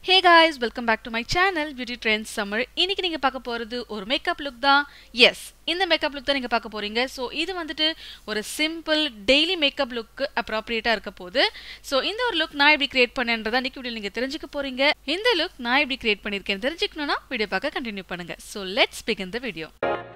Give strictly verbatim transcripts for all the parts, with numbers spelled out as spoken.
Hey guys, welcome back to my channel Beauty Trends Summer. இன்னைக்கு நீங்க பார்க்க போறது ஒரு மேக்கப் லுக் தான். எஸ், இந்த மேக்கப் லுக் தான் நீங்க பார்க்க போறீங்க. சோ இது வந்துட்டு ஒரு சிம்பிள் டெய்லி மேக்கப் லுக்கு அப்ரோப்ரியேட்டா இருக்க போகுது. சோ இந்த ஒரு லுக் நான் எப்படி கிரியேட் பண்ணேன்றதை இன்னைக்கு வீடியோல நீங்க தெரிஞ்சுக்க போறீங்க. இந்த லுக் நான் எப்படி கிரியேட் பண்ணிருக்கேன்னு தெரிஞ்சுக்கணும்னா வீடியோ பார்க்க கண்டினியூ பண்ணுங்க. So let's begin the video.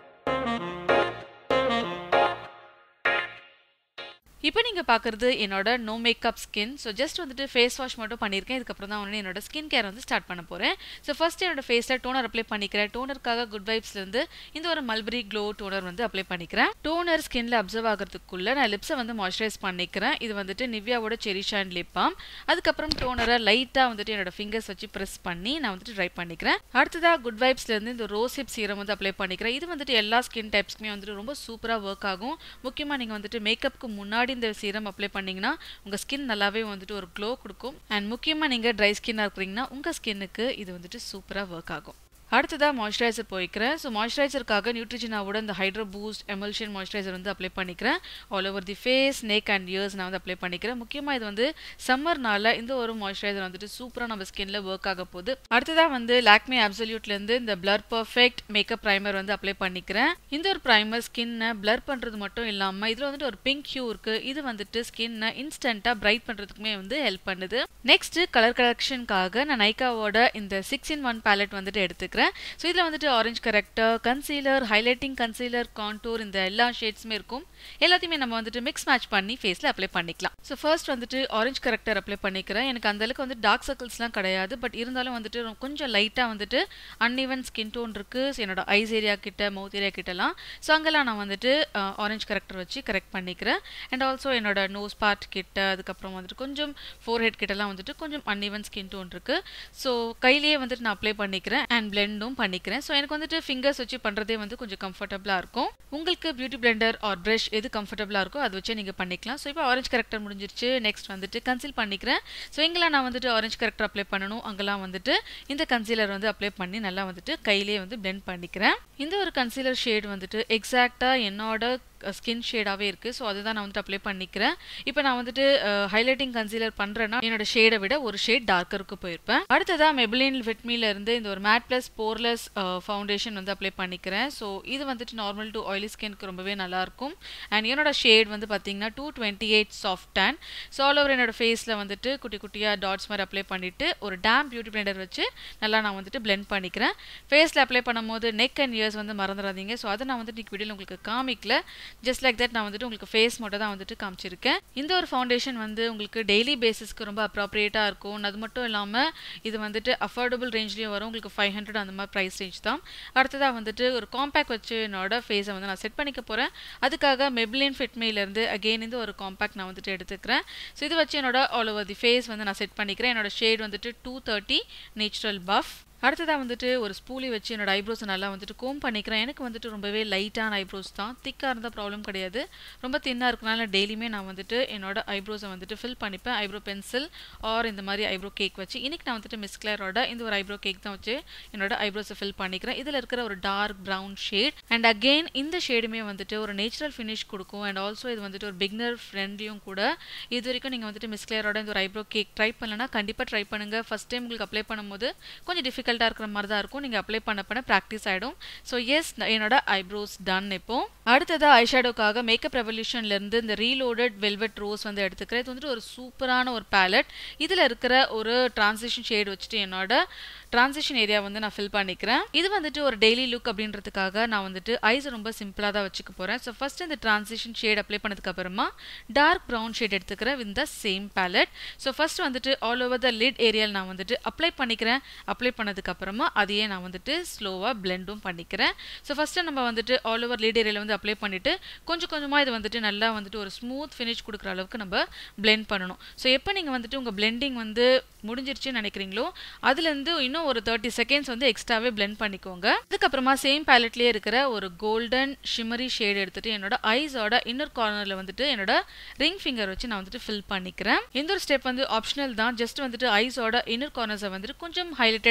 இப்போ நீங்க பார்க்கிறது என்னோட no makeup skin. So just வந்துட்டு ஃபேஸ் வாஷ் மட்டும் பண்ணியிருக்கேன். இதுக்கப்புறம் தான் வந்து என்னோட ஸ்கின் கேர் வந்து ஸ்டார்ட் பண்ண போகிறேன். ஸோ ஃபர்ஸ்ட் என்னோட ஃபேஸில் டோனர் அப்ளை பண்ணிக்கிறேன். டோனருக்காக குட் வைப்ஸ்லேருந்து இந்த ஒரு மல்பரி க்ளோ டோனர் வந்து அப்ளை பண்ணிக்கிறேன். டோனர் ஸ்கின்ல அப்சர்வ் ஆகிறதுக்குள்ள நான் லிப்ஸை வந்து மாய்ஸ்சரைஸ் பண்ணிக்கிறேன். இது வந்துட்டு நிவ்யாவோட செரி ஷைன் லிப் பாம். அதுக்கப்புறம் டோனரை லைட்டாக வந்துட்டு என்னோட ஃபிங்கர்ஸ் வச்சு ப்ரெஸ் பண்ணி நான் வந்துட்டு ட்ரை பண்ணிக்கிறேன். அடுத்ததாக குட் வைப்ஸ்லேருந்து இந்த ரோஸ் ஹிப் சீரம் வந்து அப்ளை பண்ணிக்கிறேன். இது வந்துட்டு எல்லா ஸ்கின் டைப்ஸ்க்குமே வந்துட்டு ரொம்ப சூப்பராக ஒர்க் ஆகும். முக்கியமாக நீங்கள் வந்துட்டு மேக்கப்புக்கு முன்னாடி இந்த சீரம் அப்ளை பண்ணீங்கன்னா உங்க ஸ்கின் நல்லாவே வந்துட்டு ஒரு க்ளோ கொடுக்கும். அண்ட் முக்கியமா நீங்க ட்ரை ஸ்கின்னா இருக்கிறீங்கன்னா உங்க ஸ்கின்னுக்கு இது வந்துட்டு சூப்பரா ஒர்க் ஆகும். அடுத்ததா மாய்ஸ்சரைசர் போய்க்கிறேன். ஸோ மாய்ஸ்சரைசருக்காக நியூட்ரிஜினாவோட இந்த ஹைட்ரோ பூஸ்ட் எமல்ஷன் மாய்ஸ்சரைசர் வந்து அப்ளை பண்ணிக்கிறேன். All over the face, neck and ears நான் வந்து அப்ளை பண்ணிக்கிறேன். முக்கியமாக இது வந்து சம்மர்னால இந்த ஒரு மாய்ஸ்சரைசர் வந்துட்டு சூப்பராக நம்ம ஸ்கின்ல ஒர்க் ஆக போகுது. அடுத்ததாக வந்து லாக்மே அப்சல்யூட்லேருந்து இந்த பிளர் பர்ஃபெக்ட் மேக்கப் ப்ரைமர் வந்து அப்ளை பண்ணிக்கிறேன். இந்த ஒரு ப்ரைமர் ஸ்கின்னை பிளர் பண்ணுறது மட்டும் இல்லாமல் இதில் வந்துட்டு ஒரு பிங்க் ஹியூ இருக்கு. இது வந்துட்டு ஸ்கின்னை இன்ஸ்டண்ட்டாக பிரைட் பண்ணுறதுக்குமே வந்து ஹெல்ப் பண்ணுது. நெக்ஸ்ட் கலர் கலெக்ஷனுக்காக நான் நைக்காவோட இந்த சிக்ஸ் இன் ஒன் பேலட் வந்துட்டு எடுத்துக்கிறேன். ஸோ இதில் வந்துட்டு orange corrector, concealer, highlighting concealer, contour இந்த எல்லா ஷேட்ஸுமே இருக்கும். எல்லாத்தையுமே நம்ம வந்துட்டு மிக்ஸ் மேட்ச் பண்ணி ஃபேஸில் அப்ளை பண்ணிக்கலாம். ஸோ ஃபர்ஸ்ட் வந்துட்டு ஆரஞ்ச் கரெக்டர் அப்ளை பண்ணிக்கிறேன். எனக்கு அந்தளவுக்கு வந்து டார்க் சர்க்கிள்ஸ்லாம் கிடையாது. பட் இருந்தாலும் வந்துட்டு கொஞ்சம் லைட்டாக வந்துட்டு அன்இவன் ஸ்கின் டோன் இருக்குது. ஸோ என்னோட ஐஸ் ஏரியா கிட்ட, மவுத் ஏரியா கிட்டலாம். ஸோ அங்கெல்லாம் நான் வந்துட்டு ஆரஞ்ச் கரெக்டர் வச்சு கரெக்ட் பண்ணிக்கிறேன். அண்ட் ஆல்சோ என்னோட நோஸ் பார்ட் கிட்ட, அதுக்கப்புறம் வந்துட்டு கொஞ்சம் ஃபோர் ஹெட் கிட்டலாம் வந்துட்டு கொஞ்சம் அன்இவன் ஸ்கின் டோன் இருக்குது. ஸோ கையிலேயே வந்துட்டு நான் அப்ளை பண்ணிக்கிறேன் அண்ட் பிளெண்ட் பண்ணிக்கிறேன். ஸோ எனக்கு வந்துட்டு ஃபிங்கர்ஸ் வச்சு பண்ணுறதே வந்து கொஞ்சம் கம்ஃபர்டபுளாக இருக்கும். உங்களுக்கு பியூட்டி பிளெண்டர் ஆர் ப்ரஷ் எது கம்ஃபர்டபுளாக இருக்கோ அதை வச்சு நீங்கள் பண்ணிக்கலாம். ஸோ இப்போ ஆரஞ்ச் கரெக்டர் முடிஞ்சிருச்சு. நெக்ஸ்ட் வந்துட்டு கன்சீல் பண்ணிக்கிறேன். ஸோ எங்கெல்லாம் நான் வந்துட்டு ஆரஞ்ச் கரெக்டர் அப்ளை பண்ணணும் அங்கெல்லாம் வந்துட்டு இந்த கன்சீலர் வந்து அப்ளை பண்ணி நல்லா வந்துட்டு கையிலே வந்து பிளெண்ட் பண்ணிக்கிறேன். இந்த ஒரு கன்சீலர் ஷேட் வந்துட்டு எக்ஸாக்டாக என்னோட ஸ்கின் ஷேடாகவே இருக்குது. ஸோ அதுதான் நான் வந்துட்டு அப்ளை பண்ணிக்கிறேன். இப்போ நான் வந்துட்டு ஹைலைட்டிங் கன்சீலர் பண்ணுறேன்னா என்னோட ஷேடை விட ஒரு ஷேட் டார்க்கருக்கு போயிருப்பேன். அடுத்ததாக மெபிலின் ஃபிட்மில இருந்து இந்த ஒரு மேட் ப்ளஸ் போர்லெஸ் ஃபவுண்டேஷன் வந்து அப்ளை பண்ணிக்கிறேன். ஸோ இது வந்துட்டு நார்மல் டு ஆயிலி ஸ்கின்க்கு ரொம்பவே நல்லாயிருக்கும். அண்ட் என்னோட ஷேட் வந்து பார்த்தீங்கன்னா two twenty eight soft tan. So all over என்னோட ஃபேஸில் வந்துட்டு குட்டி குட்டியாக டாட்ஸ் மாதிரி அப்ளை பண்ணிவிட்டு ஒரு டேம் பியூட்டி பிளெண்டர் வச்சு நல்லா நான் வந்துட்டு பிளெண்ட் பண்ணிக்கிறேன். ஃபேஸில் அப்ளை பண்ணும்போது நெக் அண்ட் இயர்ஸ் வந்து மறந்துடாதீங்க. ஸோ அதை நான் வந்துட்டு இன்னைக்கு வீடியோவில் உங்களுக்கு காமிக்கல. ஜஸ்ட் லைக் தட் நான் வந்துட்டு உங்களுக்கு ஃபேஸ் மட்டும் தான் வந்துட்டு காமிச்சிருக்கேன். இந்த ஒரு ஃபவுண்டேஷன் வந்து உங்களுக்கு டெய்லி பேசிஸ்க்கு ரொம்ப அப்ராப்ரியேட்டாக இருக்கும். அது மட்டும் இல்லாமல் இது வந்துட்டு அஃபோர்டபுள் ரேஞ்ச்லேயும் வரும். உங்களுக்கு ஃபைவ் ஹண்ட்ரட் அந்த மாதிரி ப்ரைஸ் ரேஞ்ச் தான். அடுத்ததாக வந்துட்டு ஒரு காம்பேக்ட் வச்சு என்னோட ஃபேஸை வந்து நான் செட் பண்ணிக்க போகிறேன். அதுக்காக மெபிலின் ஃபிட்மிலேருந்து அகெயின் இந்த ஒரு காம்பேக்ட் நான் வந்துட்டு எடுத்துக்கிறேன். ஸோ இது வச்சு என்னோட ஆல் ஓவர் தி ஃபேஸ் வந்து நான் செட் பண்ணிக்கிறேன். என்னோட ஷேட் வந்துட்டு டூ தேர்ட்டி நேச்சுரல் பஃப். அடுத்ததாக வந்துட்டு ஒரு ஸ்பூலி வச்சு என்னோட ஐப்ரோஸை நல்லா வந்துட்டு கோம் பண்ணிக்கிறேன். எனக்கு வந்துட்டு ரொம்பவே லைட்டான ஐப்ரோஸ் தான். திக்காக இருந்தால் ப்ராப்ளம் கிடையாது. ரொம்ப தின்னாக இருக்கனால டெய்லியுமே நான் வந்துட்டு என்னோட ஐப்ரோஸை வந்துட்டு ஃபில் பண்ணிப்பேன். ஐப்ரோ பென்சில் ஆர் இந்த மாதிரி ஐப்ரோ கேக் வச்சு. இன்றைக்கி நான் வந்துட்டு மிஸ் கிளரோட இந்த ஒரு ஐப்ரோ கேக் தான் வச்சு என்னோட ஐப்ரோஸை ஃபில் பண்ணிக்கிறேன். இதில் இருக்கிற ஒரு dark brown shade and again இந்த ஷேடுமே வந்துட்டு ஒரு நேச்சுரல் ஃபினிஷ் கொடுக்கும். அண்ட் ஆல்சோ இது வந்துட்டு ஒரு பிகினர் ஃப்ரெண்ட்லியும் கூட. இது வரைக்கும் நீங்கள் வந்துட்டு மிஸ் கிளரோட இந்த ஒரு ஐப்ரோ கேக் ட்ரை பண்ணலன்னா கண்டிப்பாக ட்ரை பண்ணுங்கள். ஃபஸ்ட் டைம் உங்களுக்கு அப்ளை பண்ணும்போது கொஞ்சம் டிஃபிகல்ட் இருக்கிற மாதிரி தான் இருக்கும். நீங்க அப்ளை பண்ண பண்ண பிராக்டிஸ் ஆயிடும். ஸோ எஸ், என்னோட ஐப்ரோஸ் டன். இப்போ அடுத்ததா ஐஷேடோக்காக மேக்கப் ரெவல்யூஷன்ல இருந்து இந்த ரீலோடட் வெல்வெட் ரோஸ் வந்து எடுத்துக்கிறேன். இது வந்துட்டு ஒரு சூப்பரான ஒரு பேலட். இதுல இருக்கிற ஒரு டிரான்சிஷன் ஷேட் வச்சுட்டு என்னோட டிரான்சிஷன் ஏரியா வந்து நான் ஃபில் பண்ணிக்கிறேன். இது வந்துட்டு ஒரு டெய்லி லுக் அப்படின்றதுக்காக நான் வந்துட்டு ஐஸ் ரொம்ப சிம்பிளா தான் வச்சுக்க போறேன். ஸோ ஃபர்ஸ்ட் இந்த டிரான்சிஷன் ஷேட் அப்ளை பண்ணதுக்கு அப்புறமா டார்க் ப்ரௌன் ஷேட் எடுத்துக்கிறேன் with the same palette. So first வந்துட்டு ஆல் ஓவர் த லிட் ஏரியாவில் நான் வந்துட்டு அப்ளை பண்ணிக்கிறேன். அப்ளை பண்ணதுக்கு அப்புறமா அதையே நான் வந்துட்டு ஸ்லோவாக பிளெண்டும் பண்ணிக்கிறேன். ஸோ ஃபர்ஸ்ட்டு நம்ம வந்துட்டு ஆல் ஓவர் லீட் ஏரியாவில் வந்து அப்ளை பண்ணிவிட்டு கொஞ்சம் கொஞ்சமாக இது வந்துட்டு நல்லா வந்துட்டு ஒரு ஸ்மூத் ஃபினிஷ் கொடுக்குற அளவுக்கு நம்ம பிளெண்ட் பண்ணணும். ஸோ எப்போ நீங்கள் வந்துட்டு உங்கள் பிளெண்டிங் வந்து முடிஞ்சிருச்சுன்னு நினைக்கிறீங்களோ அதுலேருந்து இன்னும் ஒரு தேர்ட்டி செகண்ட்ஸ் வந்து எக்ஸ்ட்ராவே பிளெண்ட் பண்ணிக்கோங்க. அதுக்கப்புறமா சேம் பேலட்லேயே இருக்கிற ஒரு கோல்டன் ஷிமரி ஷேட் எடுத்துட்டு என்னோட ஐஸோட இன்னர் கார்னரில் வந்துட்டு என்னோட ரிங் ஃபிங்கர் வச்சு நான் வந்துட்டு ஃபில் பண்ணிக்கிறேன். இந்த ஒரு ஸ்டெப் வந்து ஆப்ஷனல் தான். ஜஸ்ட் வந்துட்டு ஐஸோட இன்னர் கார்னர்ஸை வந்துட்டு கொஞ்சம் ஹைலைட்டடாக தெரியறதுக்கு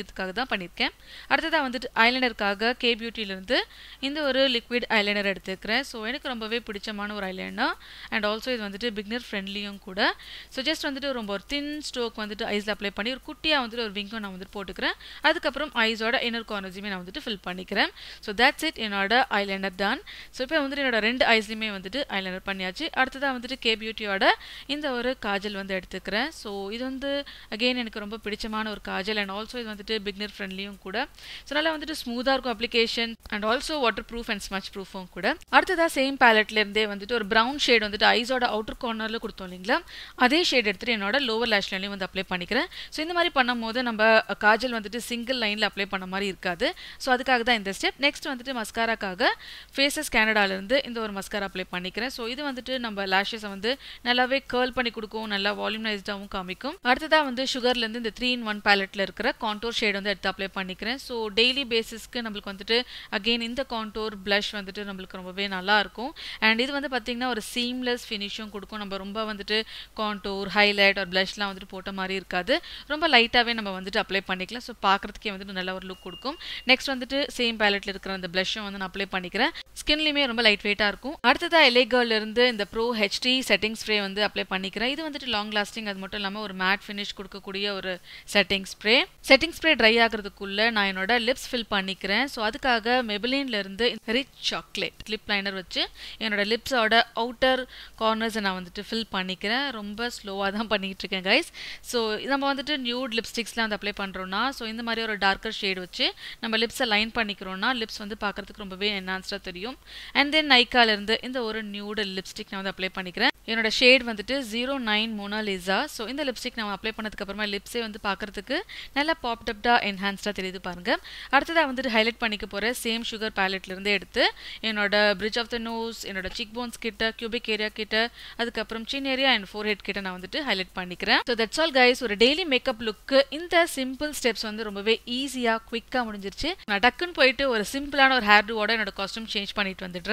பண்ணுறதுக்காக தான் பண்ணியிருக்கேன். அடுத்ததாக வந்துட்டு ஐலைனருக்காக கே பியூட்டிலேருந்து இந்த ஒரு லிக்விட் ஐலைனர் எடுத்துக்கிறேன். ஸோ எனக்கு ரொம்பவே பிடிச்சமான ஒரு ஐலைனர் அண்ட் ஆல்சோ இது வந்துட்டு பிகினர் ஃப்ரெண்ட்லியும் கூட. ஸோ ஜஸ்ட் வந்துட்டு ரொம்ப ஒரு தின் ஸ்ட்ரோக் வந்துட்டு ஐஸில் அப்ளை பண்ணி ஒரு குட்டியாக வந்துட்டு ஒரு விங்கும் நான் வந்துட்டு போட்டுக்கிறேன். அதுக்கப்புறம் ஐஸோட இன்னர் கார்னர்ஸுமே நான் வந்துட்டு ஃபில் பண்ணிக்கிறேன். ஸோ தட்ஸ் இட், என்னோட ஐலைனர் டன். ஸோ இப்போ வந்துட்டு என்னோட ரெண்டு ஐஸ்லையுமே வந்துட்டு ஐலைனர் பண்ணியாச்சு. அடுத்ததாக வந்துட்டு கே பியூட்டியோட இந்த ஒரு காஜல் வந்து எடுத்துக்கிறேன். ஸோ இது வந்து அகெயின் எனக்கு ரொம்ப பிடிச்சமான ஒரு காஜல் அண்ட் ஆல்சோ இது வந்துட்டு பிகினர் ஃப்ரெண்ட்லியும் கூட. ஸோ நல்லா வந்துட்டு ஸ்மூத்தாக இருக்கும் application and also waterproof and smudge ப்ரூஃபும் கூட. அடுத்ததாக சேம் பேலட்லேருந்தே வந்துட்டு ஒரு ப்ரௌன் ஷேட் வந்துட்டு ஐஸோட அவுட்டர் கார்னரில் கொடுத்தோம் இல்லைங்களா, அதே ஷேட் எடுத்துகிட்டு என்னோட லோவர் லேஷ் லைன்லையும் வந்து அப்ளை பண்ணிக்கிறேன். ஸோ இந்த மாதிரி பண்ணும் போது நம்ம காஜல் வந்துட்டு சிங்கிள் லைனில் அப்ளை பண்ண மாதிரி இருக்காது. ஸோ அதுக்காக தான் இந்த ஸ்டெப். நெக்ஸ்ட் வந்துட்டு மஸ்காராக்காக ஃபேஸஸ் கேனடாலேருந்து இந்த ஒரு மஸ்காரா அப்ளை பண்ணிக்கிறேன். ஸோ இது வந்துட்டு நம்ம லேஷஸை வந்து நல்லாவே கேர்ள் பண்ணி கொடுக்கும், நல்லா வால்யூமைஸ்டாகவும் காமிக்கும். அடுத்ததாக வந்து சுகர்லேருந்து இந்த த்ரீ இன் ஒன் பேலட்டில் இருக்கிற கான்டோர் ஷேட் வந்து எடுத்து அப்ளை பண்ணிக்கிறேன். ஸோ டெய்லி பேசிஸ்க்கு நம்மளுக்கு வந்துட்டு அகெயின் இந்த கான்டோர் ப்ளஷ் வந்துட்டு நம்மளுக்கு ரொம்பவே நல்லா இருக்கும். அண்ட் இது வந்து பார்த்தீங்கன்னா ஒரு சீம்லெஸ் ஃபினிஷும் கொடுக்கும். நம்ம ரொம்ப வந்துட்டு கான்டோர் ஹைலைட் ஒரு ப்ளஷ்லாம் வந்துட்டு போட்ட மாதிரி இருக்காது. ரொம்ப லைட்டாகவே நம்ம வந்துட்டு அப்ளை பண்ணிக்கலாம். ஸோ பார்க்குறதுக்கே வந்துட்டு நல்ல ஒரு லுக் கொடுக்கும். நெக்ஸ்ட் வந்துட்டு சேம் பேலட்டில் இருக்கிற அந்த ப்ளஷும் வந்து நான் அப்ளை பண்ணிக்கிறேன். ஸ்கின்லையுமே ரொம்ப லைட் வெயிட்டாக இருக்கும். அடுத்ததாக எல்ஏ கேர்ல இருந்து இந்த ப்ரோ ஹெச்டி செட்டிங் ஸ்ப்ரே வந்து அப்ளை பண்ணிக்கிறேன். இது வந்துட்டு லாங் லாஸ்டிங், அது மட்டும் இல்லாமல் ஒரு மேட் ஃபினிஷ் கொடுக்கக்கூடிய ஒரு setting spray. Setting spray dry ஆகிறதுக்குள்ள நான் என்னோட லிப்ஸ் ஃபில் பண்ணிக்கிறேன். ஸோ அதுக்காக மெபலின்ல இருந்து ரிச் சாக்லேட் லிப் லைனர் வச்சு என்னோட லிப்ஸோட அவுட்டர் கார்னர்ஸை நான் வந்துட்டு ஃபில் பண்ணிக்கிறேன். ரொம்ப ஸ்லோவாக தான் பண்ணிட்டு இருக்கேன் கைஸ். ஸோ நம்ம வந்துட்டு நியூட் லிப்ஸ்டிக்ஸ்லாம் வந்து அப்ளை பண்ணுறோன்னா, ஸோ இந்த மாதிரி ஒரு டார்க்கர் ஷேட் வச்சு நம்ம லிப்ஸை லைன் பண்ணிக்கிறோன்னா லிப்ஸ் வந்து பார்க்குறதுக்கு ரொம்பவே என்ஹான்ஸ்டாக தெரியும். அண்ட் தென் நைக்காலேருந்து இந்த ஒரு நியூட் லிப்ஸ்டிக் நான் வந்து அப்ளை பண்ணிக்கிறேன். என்னோட ஷேட் வந்துட்டு ஜீரோ நைன் மொனாலிசா. ஸோ இந்த லிப்ஸ்டிக் நான் அப்ளை பண்ணதுக்கு அப்புறமா லிப்ஸே வந்து பார்க்குறதுக்கு நல்லா பாப்டப்டாக என்ஹான்ஸ்டாக தெரியுது பாருங்க. அடுத்ததாக வந்துட்டு ஹைலைட் பண்ணிக்க போகிற சேம் சுகர் பேலட்லேருந்து எடுத்து என்னோட பிரிட்ஜ் ஆஃப் த நோஸ், என்னோட சிக் போன்ஸ் கிட்ட, கியூபிக் ஏரியா கிட்ட, அதுக்கப்புறம் chin area and forehead கிட்ட நான் வந்துட்டு ஹைலைட் பண்ணிக்கிறேன். So that's all guys. ஒரு டெய்லி மேக்கப் லுக்கு இந்த சிம்பிள் ஸ்டெப்ஸ் வந்து ரொம்பவே ஈஸியாக குவிக்காக முடிஞ்சிருச்சு. நான் டக்குன்னு போயிட்டு ஒரு சிம்பிளான ஒரு ஹேர் டூவோட என்னோட காஸ்டியூம் சேஞ்ச் பண்ணிட்டு வந்துடுறேன்.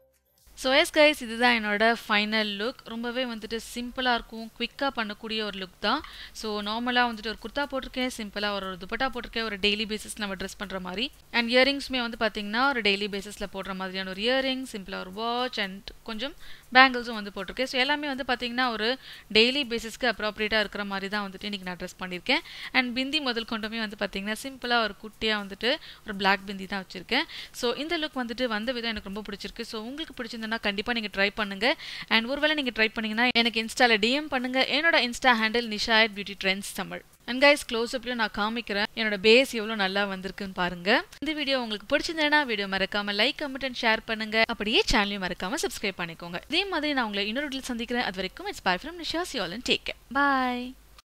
ஸோ எஸ் கைஸ், இதுதான் என்னோட ஃபைனல் லுக். ரொம்பவே வந்துட்டு சிம்பிளாக இருக்கும், குவிக்காக பண்ணக்கூடிய ஒரு லுக் தான். ஸோ நார்மலாக வந்துட்டு ஒரு குர்த்தா போட்டிருக்கேன், சிம்பிளாக ஒரு துப்பட்டா போட்டிருக்கேன், ஒரு டெய்லி பேசிஸ் நம்ம ட்ரெஸ் பண்ணுற மாதிரி. அண்ட் இயரிங்ஸுமே வந்து பார்த்தீங்கன்னா ஒரு டெய்லி பேசிஸில் போடுற மாதிரியான ஒரு இயரிங், சிம்பிளாக ஒரு வாட்ச் அண்ட் கொஞ்சம் பேங்கிள்ஸும் வந்து போட்டிருக்கேன். ஸோ எல்லாமே வந்து பார்த்தீங்கன்னா ஒரு டெய்லி பேசிஸ்க்கு அப்ராப்ரியேட்டாக இருக்கிற மாதிரி தான் வந்துட்டு இன்றைக்கி நான் ட்ரெஸ் பண்ணியிருக்கேன். அண்ட் பிந்தி முதல் கொண்டுமே வந்து பார்த்தீங்கன்னா சிம்பிளாக ஒரு குட்டியாக வந்துட்டு ஒரு பிளாக் பிந்தி தான் வச்சுருக்கேன். ஸோ இந்த லுக் வந்துட்டு வந்த விதம் எனக்கு ரொம்ப பிடிச்சிருக்கு. ஸோ உங்களுக்கு பிடிச்சிருந்தா கண்டிப்பாக நீங்கள் ட்ரை பண்ணுங்க. அண்ட் ஒருவேளை நீங்கள் ட்ரை பண்ணீங்கன்னா எனக்கு இன்ஸ்டால டிஎம் பண்ணுங்க. என்னோட insta handle Nisha at beauty trends Tamil. And guys, close அப்லையும் நான் காமிக்கிறேன் என்னோட பேஸ் எவ்வளோ நல்லா வந்திருக்குன்னு பாருங்க. இந்த வீடியோ உங்களுக்கு பிடிச்சிருந்தேன்னா வீடியோ மறக்காம லைக், கமெண்ட் அண்ட் ஷேர் பண்ணுங்க. அப்படியே சேனலையும் மறக்காம சப்ஸ்கிரைப் பண்ணிக்கோங்க. இதே மாதிரி நான் உங்களை இன்னொரு வீடியோவில் சந்திக்கிறேன். அது வரைக்கும் it's bye from Nisha. See all and take care. Bye.